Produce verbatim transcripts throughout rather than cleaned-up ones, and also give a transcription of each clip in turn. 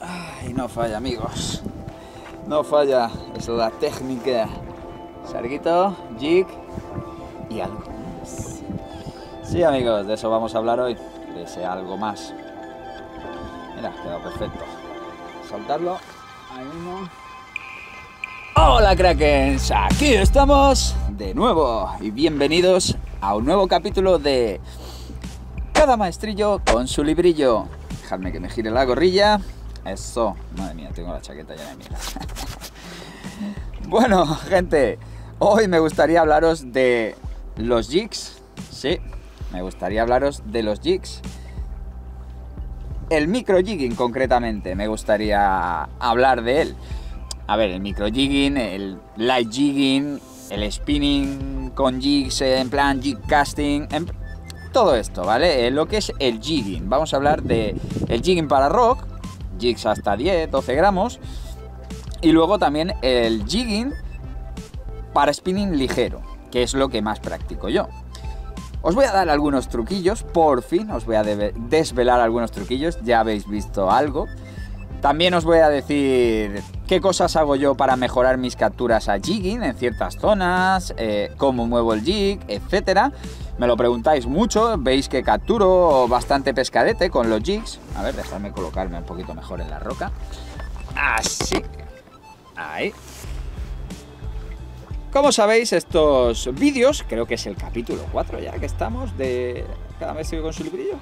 Ay, no falla, amigos. No falla. Es la técnica. Sarguito, jig y algo más. Sí, amigos, de eso vamos a hablar hoy. De ese algo más. Mira, ha quedado perfecto. Soltarlo. Ahí mismo. Hola, Krakens. Aquí estamos de nuevo. Y bienvenidos a un nuevo capítulo de Cada maestrillo con su librillo. Dejadme que me gire la gorrilla. Eso. Madre mía, tengo la chaqueta llena de mierda. Bueno, gente, hoy me gustaría hablaros de los jigs. Sí, me gustaría hablaros de los jigs. El micro jigging, concretamente, me gustaría hablar de él. A ver, el micro jigging, el light jigging, el spinning con jigs en plan jig casting, en... todo esto, ¿vale? Lo que es el jigging. Vamos a hablar de el jigging para rock, jigs hasta diez, doce gramos. Y luego también el jigging para spinning ligero, que es lo que más practico yo. Os voy a dar algunos truquillos, por fin, os voy a desvelar algunos truquillos, ya habéis visto algo. También os voy a decir qué cosas hago yo para mejorar mis capturas a jigging en ciertas zonas, eh, cómo muevo el jig, etcétera. Me lo preguntáis mucho, veis que capturo bastante pescadete con los jigs. A ver, dejadme colocarme un poquito mejor en la roca. Así. Ahí. Como sabéis, estos vídeos, creo que es el capítulo cuatro ya que estamos de Cada maestrillo con su librillo.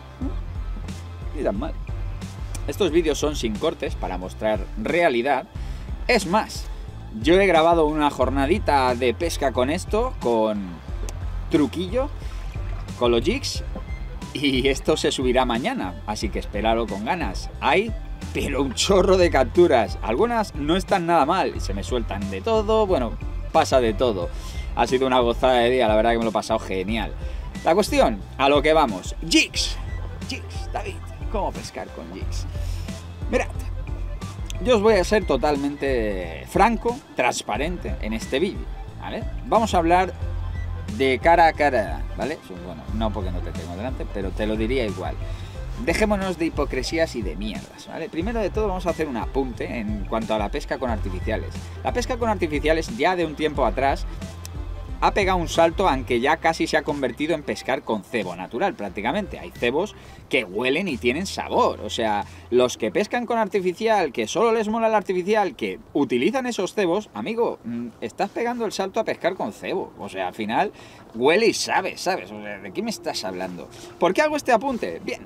Ni tan mal. Estos vídeos son sin cortes para mostrar realidad. Es más, yo he grabado una jornadita de pesca con esto, con truquillo, con los jigs, y esto se subirá mañana, así que esperadlo con ganas. Hay, pero un chorro de capturas. Algunas no están nada mal, se me sueltan de todo, bueno, pasa de todo. Ha sido una gozada de día, la verdad que me lo he pasado genial. La cuestión, a lo que vamos. Jigs, jigs, David. ¿Cómo pescar con jigs? Mirad, yo os voy a ser totalmente franco, transparente en este vídeo, ¿vale? Vamos a hablar de cara a cara, ¿vale? Bueno, no porque no te tengo delante, pero te lo diría igual. Dejémonos de hipocresías y de mierdas, ¿vale? Primero de todo vamos a hacer un apunte en cuanto a la pesca con artificiales. La pesca con artificiales ya de un tiempo atrás ha pegado un salto, aunque ya casi se ha convertido en pescar con cebo natural prácticamente. Hay cebos que huelen y tienen sabor. O sea, los que pescan con artificial, que solo les mola el artificial, que utilizan esos cebos, amigo, estás pegando el salto a pescar con cebo. O sea, al final huele y sabe, ¿sabes? O sea, ¿de qué me estás hablando? ¿Por qué hago este apunte? Bien.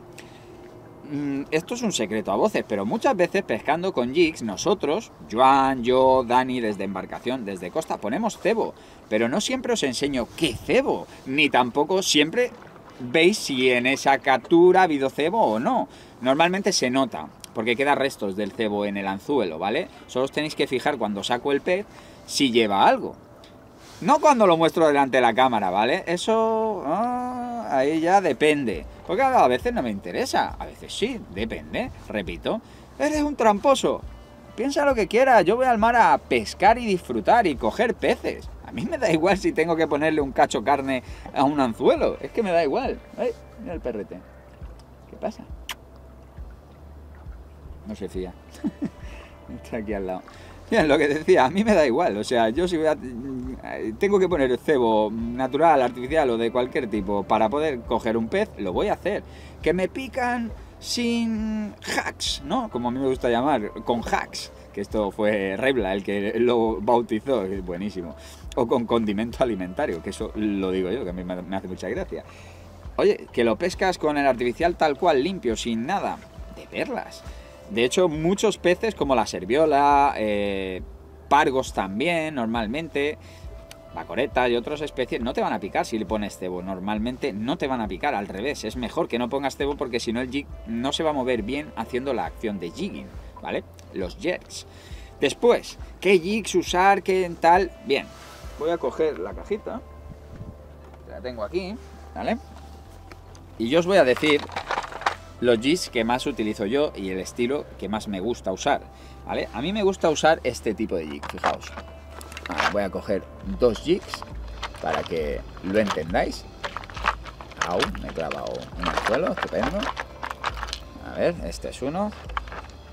Esto es un secreto a voces, pero muchas veces pescando con jigs, nosotros, Joan, yo, Dani, desde embarcación, desde costa, ponemos cebo, pero no siempre os enseño qué cebo, ni tampoco siempre veis si en esa captura ha habido cebo o no. Normalmente se nota, porque quedan restos del cebo en el anzuelo, ¿vale? Solo os tenéis que fijar cuando saco el pez si lleva algo. No cuando lo muestro delante de la cámara, ¿vale? Eso... Ah, ahí ya depende. Porque a veces no me interesa. A veces sí, depende. Repito. Eres un tramposo. Piensa lo que quieras. Yo voy al mar a pescar y disfrutar y coger peces. A mí me da igual si tengo que ponerle un cacho carne a un anzuelo. Es que me da igual. Ay, mira el perrete. ¿Qué pasa? No se fía. Está aquí al lado. Bien, lo que decía, a mí me da igual, o sea, yo si voy a, tengo que poner cebo natural, artificial o de cualquier tipo para poder coger un pez, lo voy a hacer. Que me pican sin hacks, ¿no? Como a mí me gusta llamar, con hacks, que esto fue Rebla el que lo bautizó, es buenísimo. O con condimento alimentario, que eso lo digo yo, que a mí me hace mucha gracia. Oye, que lo pescas con el artificial tal cual, limpio, sin nada, de perlas. De hecho, muchos peces como la serviola, eh, pargos también, normalmente, bacoreta y otras especies, no te van a picar si le pones cebo. Normalmente no te van a picar, al revés. Es mejor que no pongas cebo porque si no el jig no se va a mover bien haciendo la acción de jigging, ¿vale? Los jerks. Después, ¿qué jigs usar? ¿Qué tal? Bien, voy a coger la cajita, la tengo aquí, ¿vale? Y yo os voy a decir los jigs que más utilizo yo y el estilo que más me gusta usar, ¿vale? A mí me gusta usar este tipo de jig, fijaos. Ahora voy a coger dos jigs para que lo entendáis. Au, me he clavado un anzuelo, estupendo. A ver, este es uno.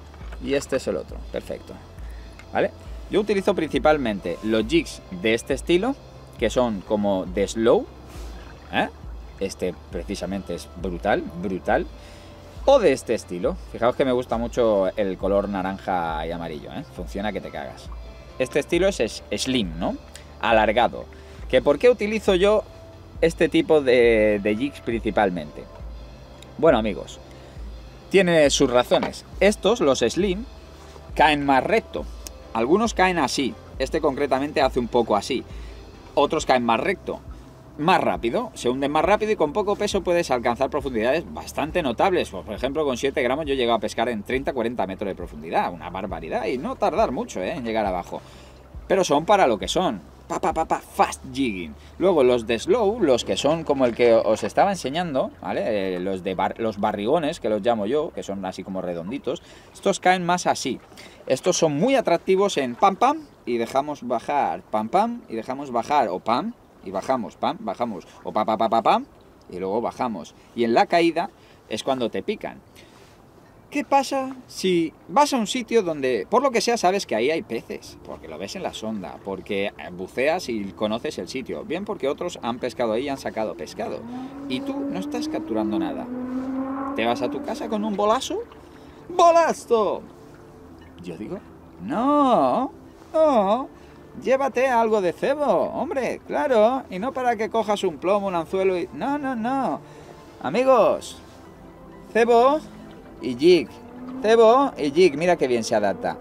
y este es el otro. Perfecto. ¿Vale? Yo utilizo principalmente los jigs de este estilo, que son como de slow, ¿eh? Este precisamente es brutal, brutal. O de este estilo. Fijaos que me gusta mucho el color naranja y amarillo, ¿eh? Funciona que te cagas. Este estilo es, es slim, ¿no? Alargado. ¿Que por qué utilizo yo este tipo de, de jigs principalmente? Bueno, amigos, tiene sus razones. Estos, los slim, caen más recto. Algunos caen así. Este concretamente hace un poco así. Otros caen más recto. Más rápido, se hunden más rápido y con poco peso puedes alcanzar profundidades bastante notables. Por ejemplo, con siete gramos yo he llegado a pescar en treinta a cuarenta metros de profundidad, una barbaridad, y no tardar mucho ¿eh? en llegar abajo. Pero son para lo que son, pa, pa, pa, pa, fast jigging. Luego los de slow, los que son como el que os estaba enseñando, ¿vale? Eh, los de bar, los barrigones, que los llamo yo, que son así como redonditos, estos caen más así. Estos son muy atractivos en pam pam y dejamos bajar, pam pam y dejamos bajar, o pam y bajamos, pam, bajamos, o pa, pa, pa, pa, pam, y luego bajamos. Y en la caída es cuando te pican. ¿Qué pasa si vas a un sitio donde, por lo que sea, sabes que ahí hay peces? Porque lo ves en la sonda, porque buceas y conoces el sitio. Bien porque otros han pescado ahí y han sacado pescado. Y tú no estás capturando nada. ¿Te vas a tu casa con un bolazo? ¡Bolazo! Yo digo, no, no... Llévate algo de cebo, hombre, claro, y no para que cojas un plomo, un anzuelo y... No, no, no. Amigos, cebo y jig. Cebo y jig, mira qué bien se adapta.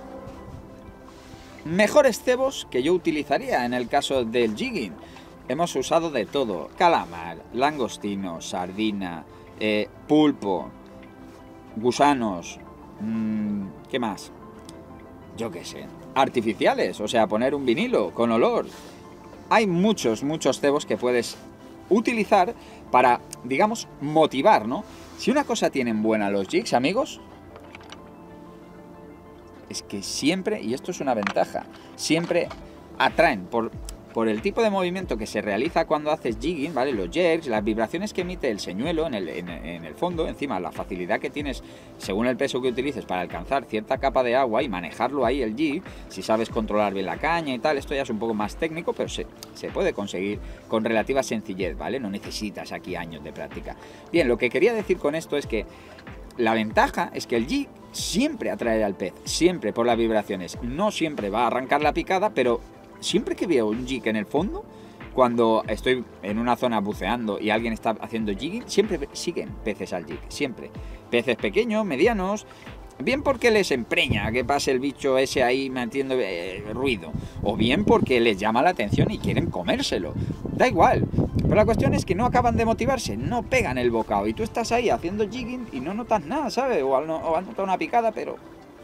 Mejores cebos que yo utilizaría en el caso del jigging. Hemos usado de todo. Calamar, langostino, sardina, eh, pulpo, gusanos, mmm, ¿qué más? Yo qué sé. Artificiales, o sea, poner un vinilo con olor. Hay muchos, muchos cebos que puedes utilizar para, digamos, motivar, ¿no? Si una cosa tienen buena los jigs, amigos, es que siempre, y esto es una ventaja, siempre atraen por, por el tipo de movimiento que se realiza cuando haces jigging, ¿vale? Los jerks, las vibraciones que emite el señuelo en el, en, en el fondo, encima la facilidad que tienes según el peso que utilices para alcanzar cierta capa de agua y manejarlo ahí el jig, si sabes controlar bien la caña y tal, esto ya es un poco más técnico, pero se, se puede conseguir con relativa sencillez, ¿vale? No necesitas aquí años de práctica. Bien, lo que quería decir con esto es que la ventaja es que el jig siempre atrae al pez, siempre por las vibraciones, no siempre va a arrancar la picada, pero siempre que veo un jig en el fondo, cuando estoy en una zona buceando y alguien está haciendo jigging, siempre siguen peces al jig, siempre. Peces pequeños, medianos, bien porque les empreña que pase el bicho ese ahí metiendo eh, ruido, o bien porque les llama la atención y quieren comérselo. Da igual, pero la cuestión es que no acaban de motivarse, no pegan el bocado y tú estás ahí haciendo jigging y no notas nada, ¿sabes? O, al, o has notado una picada, pero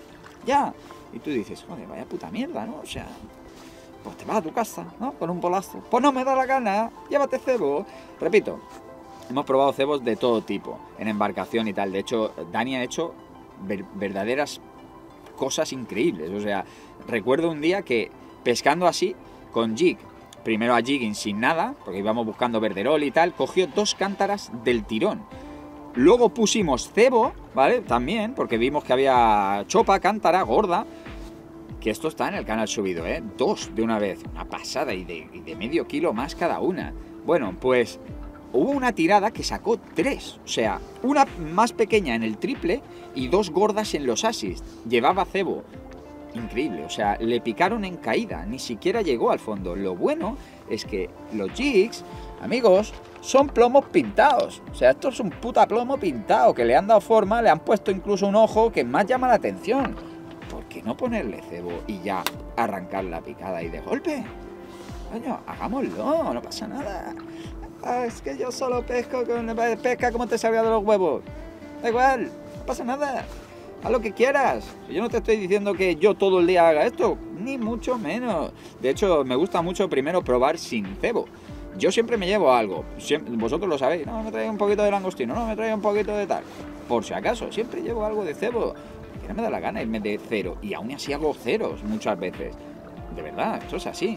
ya. Y tú dices, joder, vaya puta mierda, ¿no? O sea... pues te vas a tu casa, ¿no? Con un bolazo. Pues no me da la gana, llévate cebo. Repito, hemos probado cebos de todo tipo, en embarcación y tal. De hecho, Dani ha hecho ver verdaderas cosas increíbles. O sea, recuerdo un día que pescando así, con jig, primero a jigging sin nada, porque íbamos buscando verderol y tal, cogió dos cántaras del tirón. Luego pusimos cebo, ¿vale? También, porque vimos que había chopa, cántara, gorda. Que esto está en el canal subido, ¿eh? Dos de una vez, una pasada y de, y de medio kilo más cada una. Bueno, pues hubo una tirada que sacó tres, o sea, una más pequeña en el triple y dos gordas en los asis. Llevaba cebo. Increíble, o sea, le picaron en caída, ni siquiera llegó al fondo. Lo bueno es que los jigs, amigos, son plomos pintados. O sea, esto es un puta plomo pintado, que le han dado forma, le han puesto incluso un ojo que más llama la atención. ¿Por qué no ponerle cebo y ya arrancar la picada y de golpe? Coño, hagámoslo, no pasa nada. Ah, es que yo solo pesco con pesca como te salga de los huevos. Da igual, no pasa nada. Haz lo que quieras. Yo no te estoy diciendo que yo todo el día haga esto, ni mucho menos. De hecho, me gusta mucho primero probar sin cebo. Yo siempre me llevo algo, siempre, vosotros lo sabéis, no, me traigo un poquito de langostino, no, me traigo un poquito de tal. Por si acaso, siempre llevo algo de cebo. Que no me da la gana irme de cero, y aún así hago ceros muchas veces. De verdad, esto es así.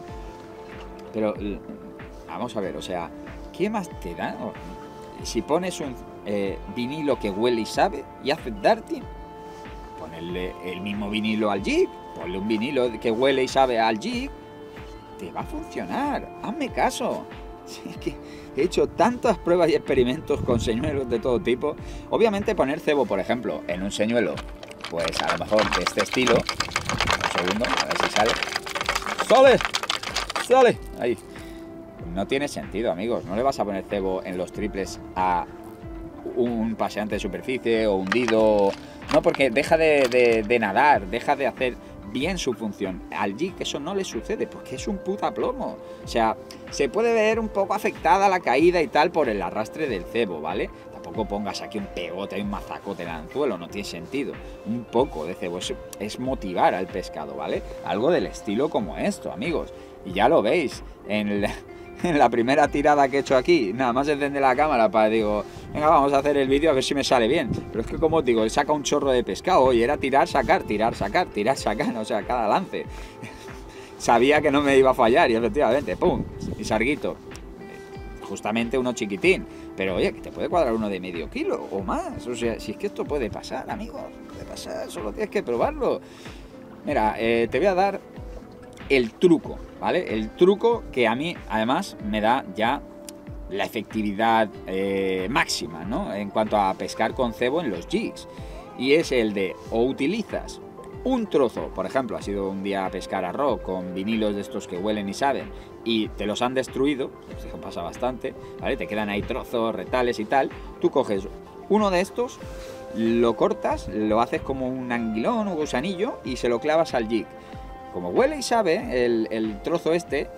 Pero, vamos a ver, o sea, ¿qué más te da? Si pones un eh, vinilo que huele y sabe y haces darting, ponerle el mismo vinilo al jig, ponle un vinilo que huele y sabe al jig, te va a funcionar, hazme caso. Es que he hecho tantas pruebas y experimentos con señuelos de todo tipo. Obviamente poner cebo, por ejemplo, en un señuelo, pues a lo mejor de este estilo, un segundo, a ver si sale. ¡Sale! ¡Sale! Ahí. No tiene sentido, amigos, no le vas a poner cebo en los triples a un paseante de superficie o hundido, no, porque deja de, de, de nadar, deja de hacer bien su función. Al jig eso no le sucede porque es un puta plomo. O sea, se puede ver un poco afectada la caída y tal por el arrastre del cebo, ¿vale? Tampoco pongas aquí un pegote y un mazacote en el anzuelo, no tiene sentido. Un poco de cebo es, es motivar al pescado, ¿vale? Algo del estilo como esto, amigos. Y ya lo veis en el... En la primera tirada que he hecho aquí, nada más encender la cámara para, digo, venga, vamos a hacer el vídeo a ver si me sale bien. Pero es que, como os digo, él saca un chorro de pescado y era tirar, sacar, tirar, sacar, tirar, sacar, o sea, cada lance. Sabía que no me iba a fallar y efectivamente, pum, y sarguito. Justamente uno chiquitín, pero oye, que te puede cuadrar uno de medio kilo o más. O sea, si es que esto puede pasar, amigos, puede pasar, solo tienes que probarlo. Mira, eh, te voy a dar el truco, ¿vale? El truco que a mí, además, me da ya la efectividad eh, máxima, ¿no? En cuanto a pescar con cebo en los jigs. Y es el de, o utilizas un trozo, por ejemplo, has ido un día a pescar a rock con vinilos de estos que huelen y saben, y te los han destruido, eso pasa bastante, ¿vale? Te quedan ahí trozos, retales y tal. Tú coges uno de estos, lo cortas, lo haces como un anguilón o gusanillo y se lo clavas al jig. Como huele y sabe el, el trozo este,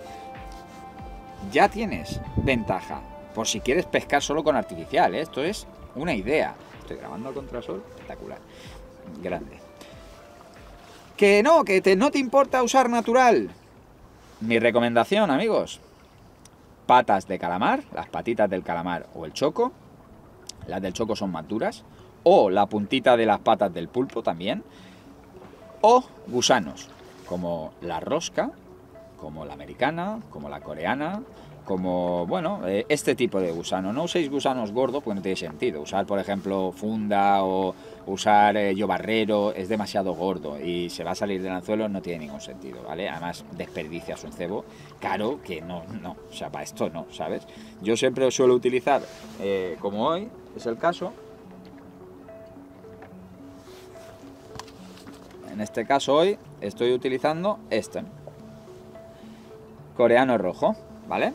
ya tienes ventaja. Por si quieres pescar solo con artificial, ¿eh? Esto es una idea. Estoy grabando a contrasol, espectacular. Grande. Que no, que te, no te importa usar natural. Mi recomendación, amigos. Patas de calamar, las patitas del calamar o el choco. Las del choco son más duras. O la puntita de las patas del pulpo también. O gusanos, como la rosca, como la americana, como la coreana, como, bueno, eh, este tipo de gusano. No uséis gusanos gordos porque no tiene sentido. Usar, por ejemplo, funda o usar eh, yobarrero es demasiado gordo y se va a salir del anzuelo, no tiene ningún sentido, ¿vale? Además, desperdicias un cebo caro que no, no, o sea, para esto no, ¿sabes? Yo siempre suelo utilizar, eh, como hoy es el caso, en este caso hoy estoy utilizando este coreano rojo, ¿vale?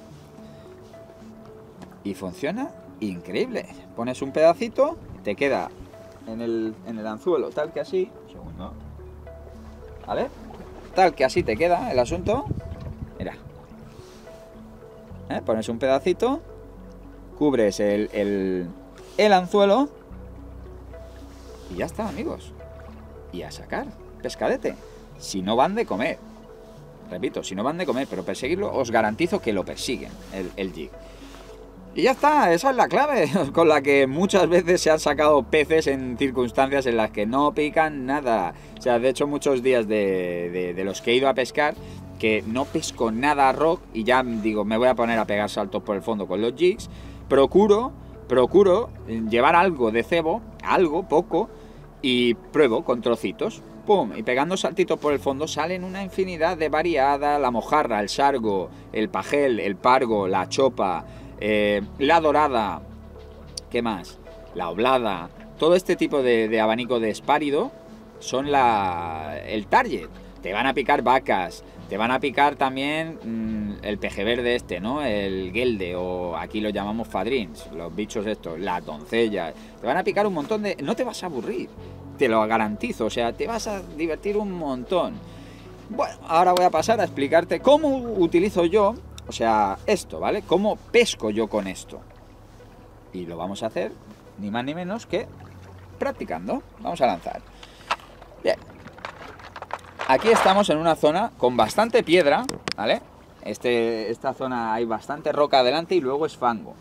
Y funciona increíble. Pones un pedacito, te queda en el, en el anzuelo tal que así, un segundo, ¿vale? Tal que así te queda el asunto. Mira, ¿eh? Pones un pedacito, cubres el, el, el anzuelo y ya está, amigos. Y a sacar pescadete, si no van de comer. Repito, si no van de comer, pero perseguirlo, os garantizo que lo persiguen, el, el jig. Y ya está, esa es la clave con la que muchas veces se han sacado peces en circunstancias en las que no pican nada. O sea, de hecho, muchos días de, de, de los que he ido a pescar, que no pesco nada a rock y ya digo, me voy a poner a pegar saltos por el fondo con los jigs, procuro, procuro llevar algo de cebo, algo, poco, y pruebo con trocitos. ¡Pum! Y pegando saltitos por el fondo salen una infinidad de variadas, la mojarra, el sargo, el pajel, el pargo, la chopa, eh, la dorada, ¿qué más? La oblada, todo este tipo de, de abanico de espárido son la, el target. Te van a picar vacas, te van a picar también mmm, el peje verde este, ¿no? El guelde, o aquí lo llamamos fadrins, los bichos estos, las doncellas. Te van a picar un montón de... No te vas a aburrir. Te lo garantizo, o sea, te vas a divertir un montón. Bueno, ahora voy a pasar a explicarte cómo utilizo yo, o sea, esto, ¿vale? Cómo pesco yo con esto. Y lo vamos a hacer ni más ni menos que practicando. Vamos a lanzar. Bien. Aquí estamos en una zona con bastante piedra, ¿vale? Este, esta zona hay bastante roca adelante y luego es fango.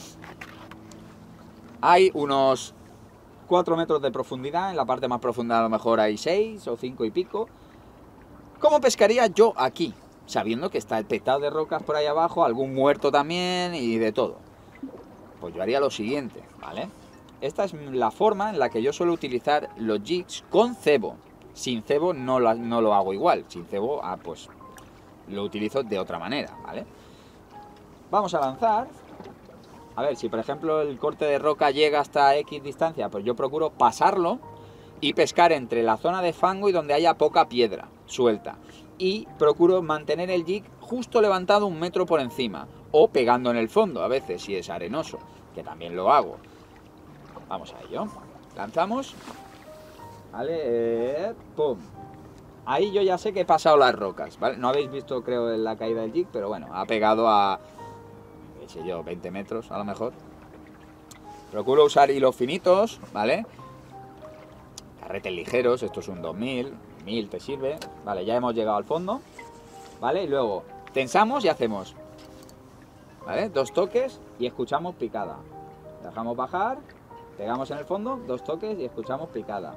Hay unos cuatro metros de profundidad, en la parte más profunda a lo mejor hay seis o cinco y pico. ¿Cómo pescaría yo aquí? Sabiendo que está el petado de rocas por ahí abajo, algún muerto también y de todo. Pues yo haría lo siguiente, ¿vale? esta es la forma en la que yo suelo utilizar los jigs con cebo. Sin cebo no lo, no lo hago igual. Sin cebo, ah, pues lo utilizo de otra manera, ¿vale? Vamos a lanzar. A ver, si por ejemplo el corte de roca llega hasta X distancia, pues yo procuro pasarlo y pescar entre la zona de fango y donde haya poca piedra suelta. Y procuro mantener el jig justo levantado un metro por encima, o pegando en el fondo a veces si es arenoso, que también lo hago. Vamos a ello. Lanzamos. Vale, eh, pum. Ahí yo ya sé que he pasado las rocas, ¿vale? No habéis visto, creo, la caída del jig, pero bueno, ha pegado a, qué sé yo, veinte metros a lo mejor. Procuro usar hilos finitos, ¿vale? Carretes ligeros, esto es un dos mil, mil te sirve. Vale, ya hemos llegado al fondo, ¿vale? Y luego tensamos y hacemos, ¿vale? Dos toques y escuchamos picada. Dejamos bajar, pegamos en el fondo, dos toques y escuchamos picada.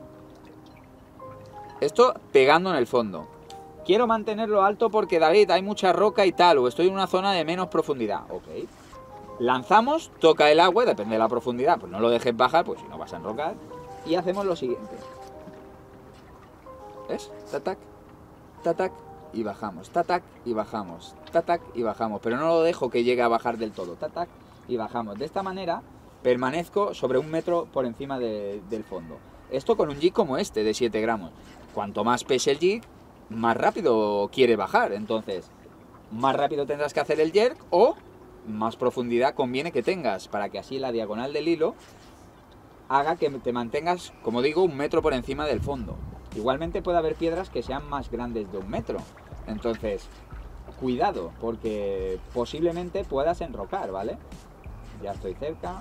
Esto pegando en el fondo. Quiero mantenerlo alto porque, David, hay mucha roca y tal, o estoy en una zona de menos profundidad. Ok. Lanzamos, toca el agua, depende de la profundidad, pues no lo dejes bajar, pues si no vas a enrocar. Y hacemos lo siguiente. ¿Ves? Tatac, tatac, y bajamos. Tatac, y bajamos. Tatac, y bajamos. Pero no lo dejo que llegue a bajar del todo. Tatac, y bajamos. De esta manera permanezco sobre un metro por encima de, del fondo. Esto con un jig como este, de siete gramos. Cuanto más pese el jig, más rápido quiere bajar. Entonces, más rápido tendrás que hacer el jerk o más profundidad conviene que tengas, para que así la diagonal del hilo haga que te mantengas, como digo, un metro por encima del fondo. Igualmente puede haber piedras que sean más grandes de un metro. Entonces, cuidado, porque posiblemente puedas enrocar, ¿vale? Ya estoy cerca.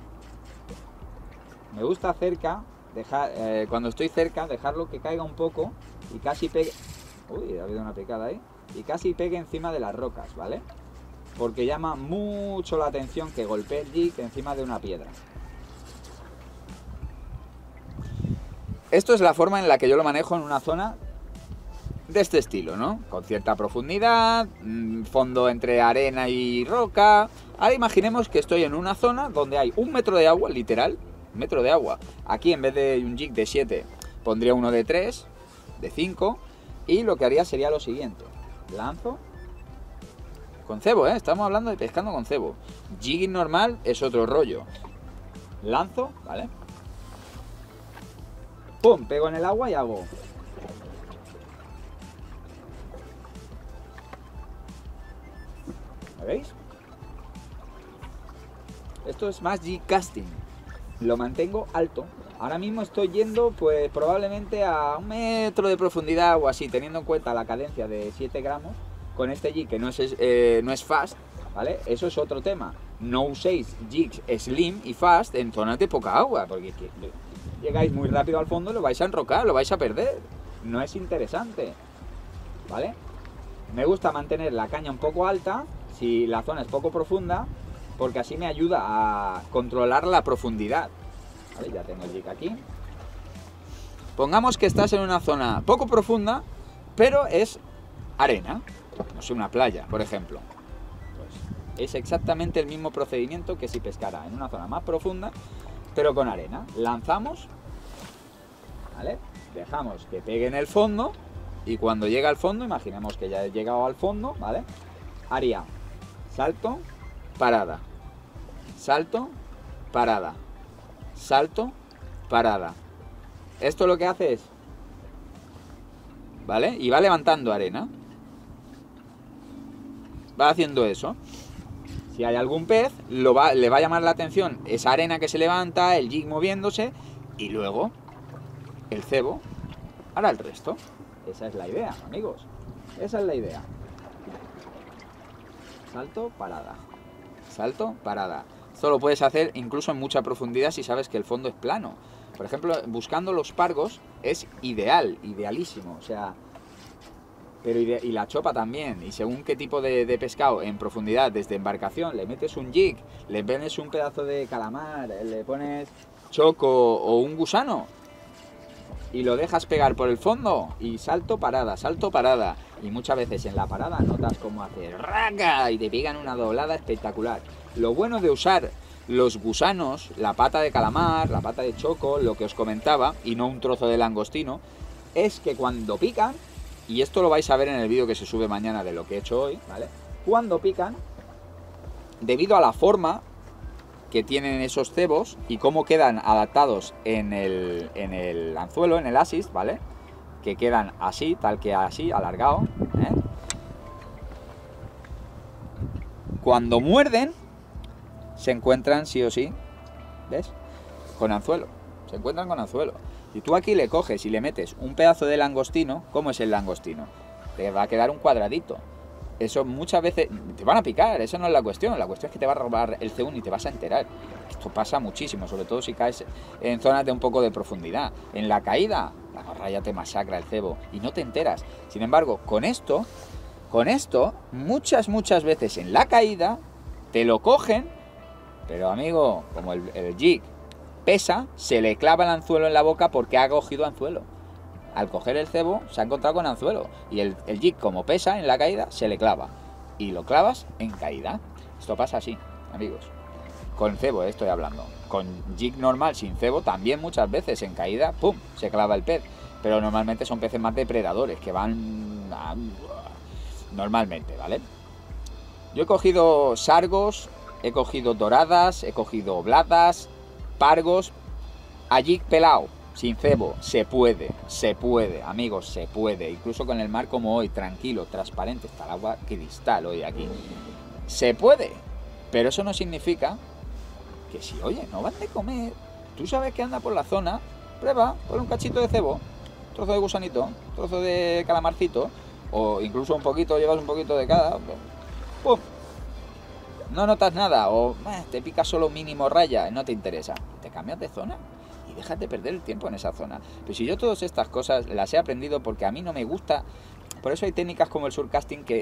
Me gusta cerca, dejar, eh, cuando estoy cerca, dejarlo que caiga un poco y casi pegue... Uy, ha habido una picada ahí. Y casi pegue encima de las rocas, ¿vale? Porque llama mucho la atención que golpee el jig encima de una piedra. Esto es la forma en la que yo lo manejo en una zona de este estilo, ¿no? Con cierta profundidad, fondo entre arena y roca. Ahora imaginemos que estoy en una zona donde hay un metro de agua, literal, un metro de agua. Aquí en vez de un jig de siete, pondría uno de tres, de cinco, y lo que haría sería lo siguiente. Lanzo. Con cebo, ¿eh? Estamos hablando de pescando con cebo. Jigging normal es otro rollo. Lanzo, ¿vale? Pum, pego en el agua y hago... ¿Me veis? Esto es más jig casting. Lo mantengo alto. Ahora mismo estoy yendo pues probablemente a un metro de profundidad o así, teniendo en cuenta la cadencia de siete gramos. Con este jig que no es, eh, no es fast, ¿vale? Eso es otro tema. No uséis jigs slim y fast en zonas de poca agua, porque que, llegáis muy rápido al fondo y lo vais a enrocar, lo vais a perder. No es interesante, ¿vale? Me gusta mantener la caña un poco alta, si la zona es poco profunda, porque así me ayuda a controlar la profundidad. ¿Vale? Ya tengo el jig aquí. Pongamos que estás en una zona poco profunda, pero es arena. No sé, una playa, por ejemplo. Pues es exactamente el mismo procedimiento que si pescara en una zona más profunda, pero con arena. Lanzamos, ¿vale? Dejamos que pegue en el fondo y cuando llega al fondo, imaginemos que ya he llegado al fondo, ¿vale? Haría salto, parada, salto, parada, salto, parada. Esto lo que hace es, ¿vale? Y va levantando arena. Va haciendo eso. Si hay algún pez, lo va, le va a llamar la atención esa arena que se levanta, el jig moviéndose, y luego el cebo hará el resto. Esa es la idea, amigos. Esa es la idea. Salto, parada. Salto, parada. Esto lo puedes hacer incluso en mucha profundidad si sabes que el fondo es plano. Por ejemplo, buscando los pargos es ideal, idealísimo. O sea... Pero y, de, y la chopa también, y según qué tipo de, de pescado en profundidad, desde embarcación, le metes un jig, le pones un pedazo de calamar, le pones choco o un gusano y lo dejas pegar por el fondo y salto, parada, salto, parada. Y muchas veces en la parada notas cómo hace raca y te pegan una doblada espectacular. Lo bueno de usar los gusanos, la pata de calamar, la pata de choco, lo que os comentaba, y no un trozo de langostino, es que cuando pican, y esto lo vais a ver en el vídeo que se sube mañana de lo que he hecho hoy, ¿vale? Cuando pican, debido a la forma que tienen esos cebos y cómo quedan adaptados en el, en el anzuelo, en el asis, ¿vale? Que quedan así, tal que así, alargado, ¿eh? Cuando muerden, se encuentran sí o sí, ¿ves? Con anzuelo, se encuentran con anzuelo. Si tú aquí le coges y le metes un pedazo de langostino, ¿cómo es el langostino? Te va a quedar un cuadradito. Eso muchas veces te van a picar, eso no es la cuestión. La cuestión es que te va a robar el cebú y te vas a enterar. Esto pasa muchísimo, sobre todo si caes en zonas de un poco de profundidad. En la caída, la raya te masacra el cebo y no te enteras. Sin embargo, con esto, con esto, muchas, muchas veces en la caída te lo cogen, pero amigo, como el, el jig pesa, se le clava el anzuelo en la boca porque ha cogido anzuelo. Al coger el cebo se ha encontrado con anzuelo y el, el jig, como pesa en la caída, se le clava y lo clavas en caída. Esto pasa así, amigos, con cebo estoy hablando. Con jig normal sin cebo también muchas veces en caída, pum, se clava el pez, pero normalmente son peces más depredadores que van a... normalmente, ¿vale? Yo he cogido sargos, he cogido doradas, he cogido bladas, pargos, a jig pelado sin cebo, se puede, se puede, amigos, se puede. Incluso con el mar como hoy, tranquilo, transparente, está el agua cristal hoy aquí. Se puede, pero eso no significa que si, oye, no van de comer, tú sabes que anda por la zona, prueba, pon un cachito de cebo, trozo de gusanito, trozo de calamarcito, o incluso un poquito, llevas un poquito de cada, ¡pum! No notas nada, o eh, te pica solo mínimo raya, no te interesa, te cambias de zona. Déjate perder el tiempo en esa zona. Pero si yo todas estas cosas las he aprendido porque a mí no me gusta, por eso hay técnicas como el surcasting que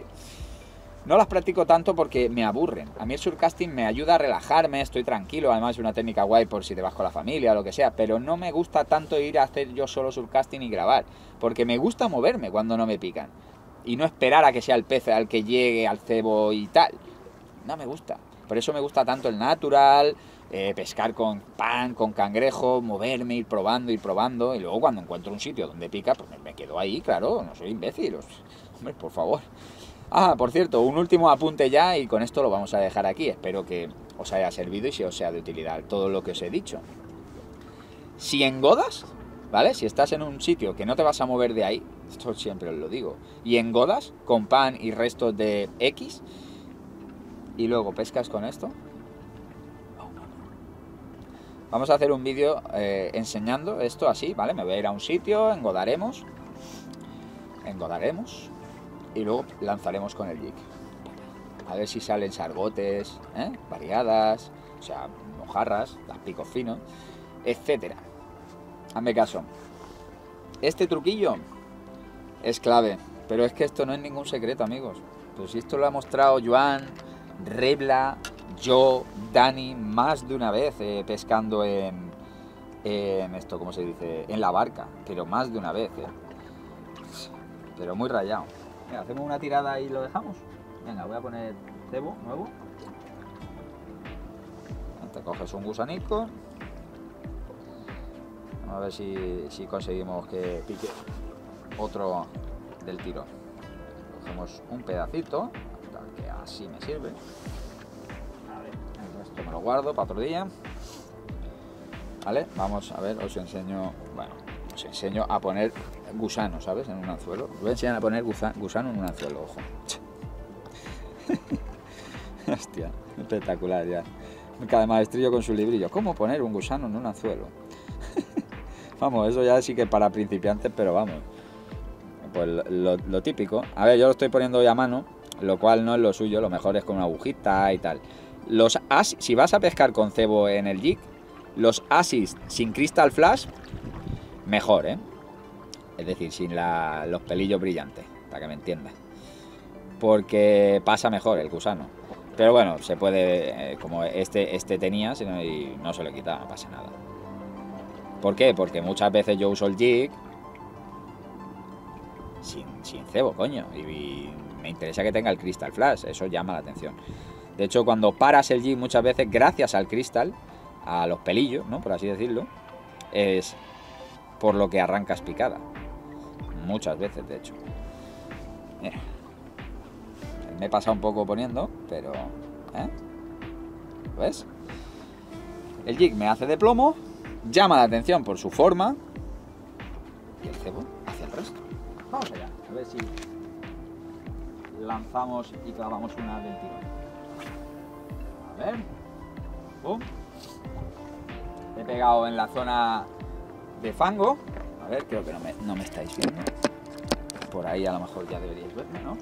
no las practico tanto porque me aburren. A mí el surcasting me ayuda a relajarme, estoy tranquilo, además es una técnica guay por si te vas con la familia o lo que sea, pero no me gusta tanto ir a hacer yo solo surcasting y grabar, porque me gusta moverme cuando no me pican y no esperar a que sea el pez al que llegue al cebo y tal. No me gusta. Por eso me gusta tanto el natural, eh, pescar con pan, con cangrejo, moverme, ir probando, ir probando, y luego cuando encuentro un sitio donde pica, pues me, me quedo ahí, claro, no soy imbécil. Hombre, por favor. Ah, por cierto, un último apunte ya y con esto lo vamos a dejar aquí. Espero que os haya servido y si os sea de utilidad todo lo que os he dicho. Si engodas, ¿vale? Si estás en un sitio que no te vas a mover de ahí, esto siempre os lo digo, y engodas con pan y restos de X, y luego pescas con esto. Vamos a hacer un vídeo eh, enseñando esto así, ¿vale? Me voy a ir a un sitio, engodaremos, engodaremos y luego lanzaremos con el jig. A ver si salen sargotes, ¿eh? Variadas, o sea, mojarras, las picos finos, etcétera. Hazme caso. Este truquillo es clave, pero es que esto no es ningún secreto, amigos. Pues si esto lo ha mostrado Joan, Rebla, yo, Dani, más de una vez eh, pescando en, en esto, ¿cómo se dice? En la barca, pero más de una vez, eh. Pero muy rayado. Mira, hacemos una tirada y lo dejamos. Venga, voy a poner cebo nuevo. Te coges un gusanico. Vamos a ver si, si conseguimos que pique otro del tirón. Cogemos un pedacito, que así me sirve. A ver, esto me lo guardo para otro día. Vale, vamos a ver, os enseño, bueno, os enseño a poner gusano, ¿sabes? En un anzuelo. Os voy a enseñar a poner gusano en un anzuelo, ojo. Hostia, espectacular ya. Cada maestrillo con su librillo. ¿Cómo poner un gusano en un anzuelo? Vamos, eso ya sí que para principiantes, pero vamos. Pues lo, lo típico. A ver, yo lo estoy poniendo hoy a mano, lo cual no es lo suyo, lo mejor es con una agujita y tal. Los as, si vas a pescar con cebo en el jig, los asis sin crystal flash, mejor, ¿eh? Es decir, sin la, los pelillos brillantes, para que me entiendas. Porque pasa mejor el gusano. Pero bueno, se puede, eh, como este, este tenía, sino, y no se lo he quitado, no pasa nada. ¿Por qué? Porque muchas veces yo uso el jig sin, sin cebo, coño, y, y me interesa que tenga el crystal flash, eso llama la atención. De hecho, cuando paras el jig muchas veces, gracias al cristal, a los pelillos, ¿no? Por así decirlo, es por lo que arrancas picada. Muchas veces, de hecho. Mira. Me he pasado un poco poniendo, pero... ¿eh? ¿Ves? El jig me hace de plomo, llama la atención por su forma y el cebo hace el resto. Vamos allá, a ver si lanzamos y clavamos una del tirón. A ver. Pum. He pegado en la zona de fango. A ver, creo que no me, no me estáis viendo. Por ahí a lo mejor ya deberíais verme, ¿no?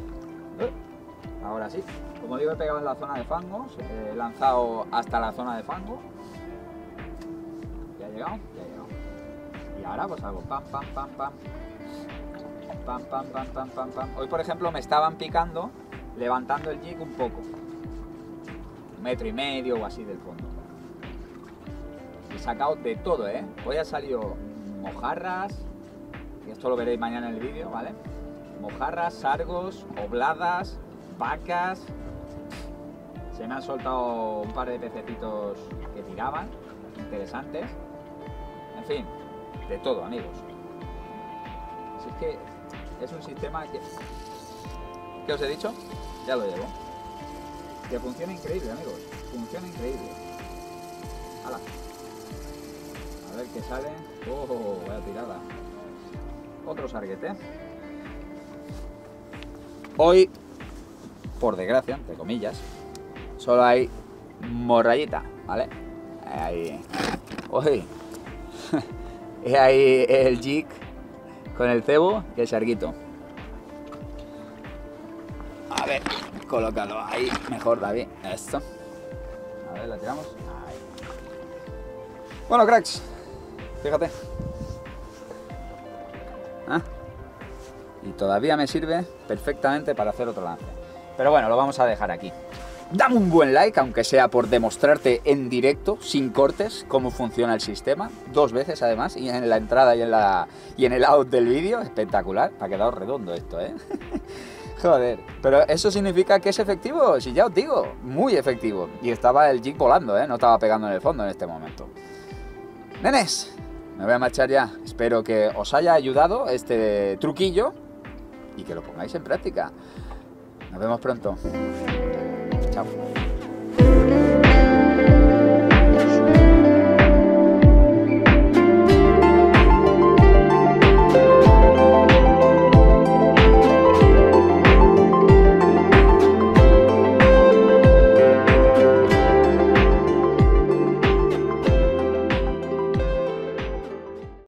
Ahora sí. Como digo, he pegado en la zona de fango. He lanzado hasta la zona de fango. Ya ha llegado, ya ha llegado. Y ahora pues hago pam, pam, pam, pam. Pam, pam, pam, pam, pam, pam. Hoy, por ejemplo, me estaban picando, levantando el jig un poco. Un metro y medio o así del fondo. He sacado de todo, ¿eh? Hoy ha salido mojarras, y esto lo veréis mañana en el vídeo, ¿vale? Mojarras, sargos, obladas, vacas. Se me han soltado un par de pececitos que tiraban, interesantes. En fin, de todo, amigos. Así es que es un sistema que... ¿Qué os he dicho? Ya lo llevo. Que funciona increíble, amigos. Funciona increíble. ¡Hala! A ver qué sale. ¡Oh, vaya tirada! Otro sarguete. Hoy, por desgracia, entre comillas, solo hay morrayita, ¿vale? Ahí. Uy. Es ahí el jig con el cebo y el sarguito. A ver, colócalo ahí mejor, David. Esto. A ver, la tiramos. Ahí. Bueno, cracks, fíjate. ¿Ah? Y todavía me sirve perfectamente para hacer otro lance. Pero bueno, lo vamos a dejar aquí. Dame un buen like, aunque sea por demostrarte en directo, sin cortes, cómo funciona el sistema. Dos veces además, y en la entrada y en, la, y en el out del vídeo. Espectacular. Ha quedado redondo esto, ¿eh? Joder. Pero eso significa que es efectivo, si ya os digo, muy efectivo. Y estaba el jig volando, ¿eh? No estaba pegando en el fondo en este momento. Nenes, me voy a marchar ya. Espero que os haya ayudado este truquillo y que lo pongáis en práctica. Nos vemos pronto.